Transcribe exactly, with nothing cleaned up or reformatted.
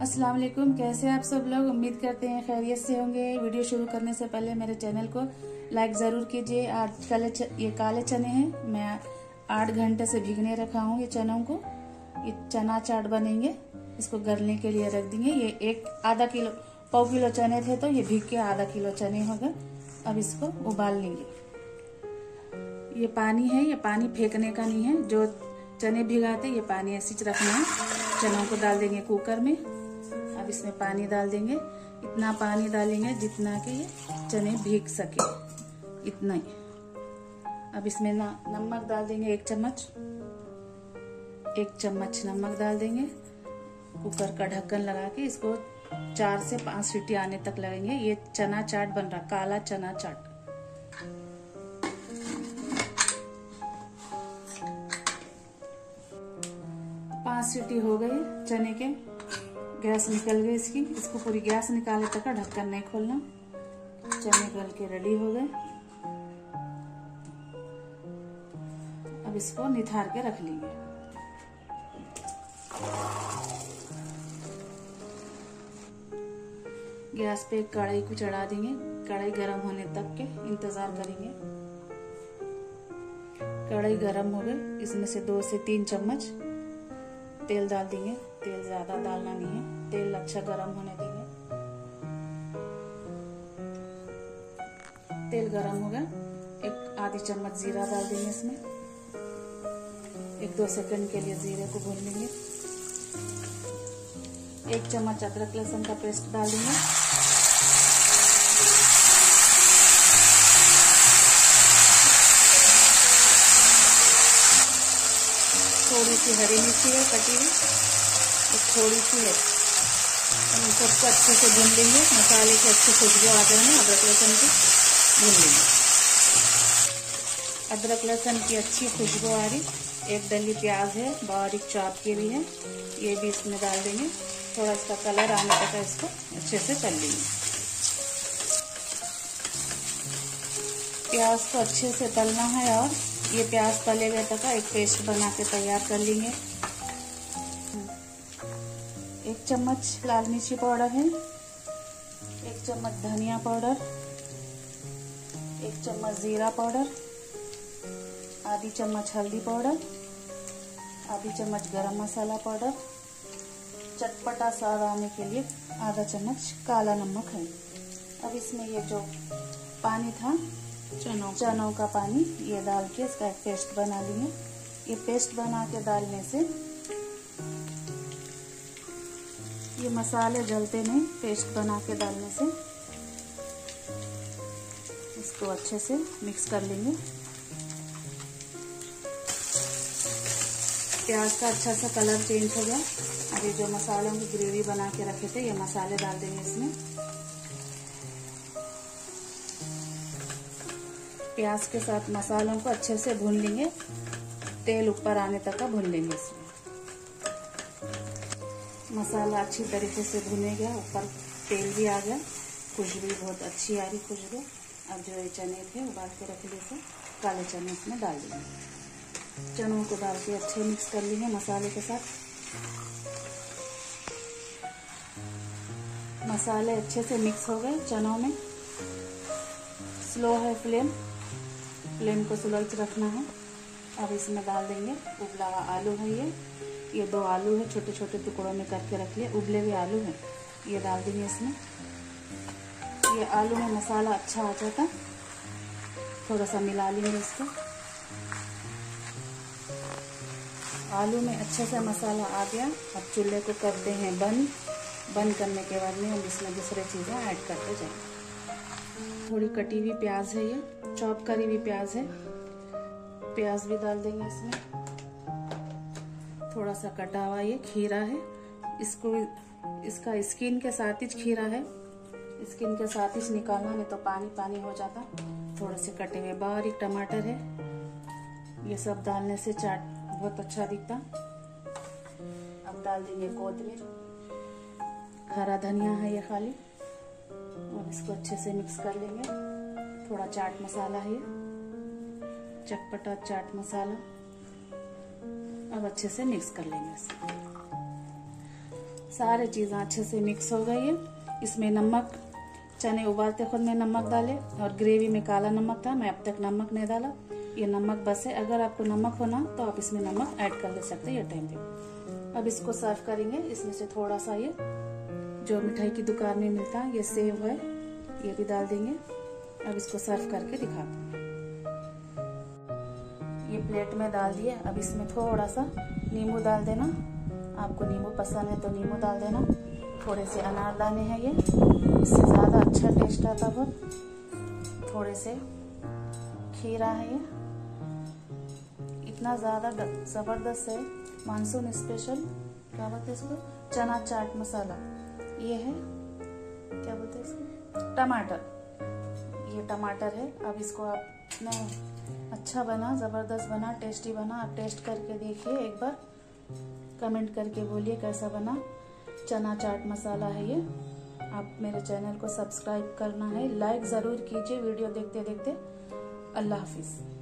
अस्सलाम वालेकुम। कैसे आप सब लोग? उम्मीद करते हैं खैरियत से होंगे। वीडियो शुरू करने से पहले मेरे चैनल को लाइक ज़रूर कीजिए। आज काले च, ये काले चने हैं, मैं आठ घंटे से भिगने रखा हूँ ये चनों को। ये चना चाट बनेंगे, इसको गलने के लिए रख देंगे। ये एक आधा किलो पाव किलो चने थे तो ये भीग के आधा किलो चने हो गए। अब इसको उबाल लेंगे। ये पानी है, ये पानी फेंकने का नहीं है। जो चने भिगाते ये पानी ऐसे रखना है। चनों को डाल देंगे कुकर में। अब इसमें पानी डाल देंगे, इतना पानी डालेंगे जितना कि ये चने भीग सके, इतना ही। अब इसमें ना नमक डाल देंगे, एक चम्मच एक चम्मच नमक डाल देंगे। कुकर का ढक्कन लगा के इसको चार से पांच सीटी आने तक लगेंगे। ये चना चाट बन रहा, काला चना चाट। पांच सीटी हो गई चने के, गैस निकल गई इसकी। इसको पूरी गैस निकाले तक ढक्कन नहीं खोलना। चने गल के रेडी हो गए। अब इसको निथार के रख लेंगे। गैस पे कढ़ाई को चढ़ा देंगे। कढ़ाई गरम होने तक के इंतजार करेंगे। कढ़ाई गरम हो गई, इसमें से दो से तीन चम्मच तेल डाल देंगे। तेल ज्यादा डालना नहीं है, तेल अच्छा गरम होने देंगे। तेल गरम हो गया, एक आधी चम्मच जीरा डाल देंगे इसमें। एक दो सेकंड के लिए जीरे को भून लेंगे। एक चम्मच अदरक लहसुन का पेस्ट डाल देंगे। थोड़ी सी हरी मिर्ची है कटी हुई, थोड़ी सी है। हम सबको अच्छे से भून लेंगे। मसाले की अच्छी खुशबू आ जाए, अदरक लहसुन की भून लेंगे। अदरक लहसुन की अच्छी खुशबू आ रही। एक डली प्याज है, बारीक चॉप की भी है, ये भी इसमें डाल देंगे। थोड़ा इसका कलर आने तक इसको अच्छे से तल लेंगे। प्याज को अच्छे से तलना है और ये प्याज तले गए तक एक पेस्ट बना के तैयार कर लेंगे। एक चम्मच लाल मिर्ची पाउडर है, एक चम्मच धनिया पाउडर, एक चम्मच जीरा पाउडर, आधी चम्मच हल्दी पाउडर, आधी चम्मच गरम मसाला पाउडर, चटपटा स्वाद आने के लिए आधा चम्मच काला नमक है। अब इसमें ये जो पानी था चनों चनों का पानी ये डाल के इसका एक पेस्ट बना लेंगे। ये पेस्ट बना के डालने से ये मसाले जलते नहीं। पेस्ट बना के डालने से इसको अच्छे से मिक्स कर लेंगे। प्याज का अच्छा सा कलर चेंज हो गया। अभी जो मसालों की ग्रेवी बना के रखे थे ये मसाले डाल देंगे इसमें। प्याज के साथ मसालों को अच्छे से भून लेंगे। तेल ऊपर आने तक का भून लेंगे इसमें। मसाला अच्छी तरीके से भुने गया, ऊपर तेल भी आ गया, खुशबू बहुत अच्छी आ रही खुशबू। अब जो ये चने थे उबाल के रख लिए थे, काले चने इसमें डाल देंगे। चनों को डाल के अच्छे मिक्स कर लेंगे मसाले के साथ। मसाले अच्छे से मिक्स हो गए चनों में। स्लो है फ्लेम, फ्लेम को स्लो रखना है। अब इसमें डाल देंगे उबला हुआ आलू है। ये ये दो आलू है, छोटे छोटे टुकड़ों में करके रख लिए, उबले हुए आलू है, ये डाल देंगे इसमें। ये आलू में मसाला अच्छा आ जाता, थोड़ा सा मिला लेंगे इसको। आलू में अच्छे से मसाला आ गया। अब चूल्हे को करते हैं बंद। बंद करने के बाद में हम इसमें दूसरे चीज़ें ऐड करते जाएंगे। थोड़ी कटी हुई प्याज है, ये चॉप करी हुई प्याज है, प्याज भी डाल देंगे इसमें। थोड़ा सा कटा हुआ ये खीरा है, इसको इसका स्किन के साथ ही खीरा है, स्किन के साथ ही निकालना, नहीं तो पानी पानी हो जाता। थोड़े से कटे हुए बारीक टमाटर है, ये सब डालने से चाट बहुत अच्छा दिखता। अब डाल देंगे कोथिंबीर, हरा धनिया है ये खाली, और इसको अच्छे से मिक्स कर लेंगे। थोड़ा चाट मसाला है, चटपटा चाट मसाला। अब अच्छे से मिक्स कर लेंगे इसको। सारे चीज़ें अच्छे से मिक्स हो गई है। इसमें नमक, चने उबालते खुद में नमक डाले और ग्रेवी में काला नमक था, मैं अब तक नमक नहीं डाला। ये नमक बस है, अगर आपको नमक होना तो आप इसमें नमक ऐड कर ले सकते हैं ये टाइम पे। अब इसको सर्व करेंगे। इसमें से थोड़ा सा ये जो मिठाई की दुकान में मिलता है ये सेव है, ये भी डाल देंगे। अब इसको सर्व करके दिखाते हैं। ये प्लेट में डाल दिए। अब इसमें थोड़ा सा नींबू डाल देना, आपको नींबू पसंद है तो नींबू डाल देना। थोड़े से अनारदाने हैं ये, इससे ज़्यादा अच्छा टेस्ट आता बहुत। थोड़े से खीरा है ये, इतना ज़्यादा ज़बरदस्त है। मानसून स्पेशल क्या बोलते हैं इसको, चना चाट मसाला। ये है क्या बोलते हैं इसको, टमाटर। ये टमाटर है। अब इसको आप इतना अच्छा बना, ज़बरदस्त बना, टेस्टी बना। आप टेस्ट करके देखिए एक बार, कमेंट करके बोलिए कैसा बना। चना चाट मसाला है ये। आप मेरे चैनल को सब्सक्राइब करना है, लाइक ज़रूर कीजिए वीडियो देखते देखते। अल्लाह हाफिज़।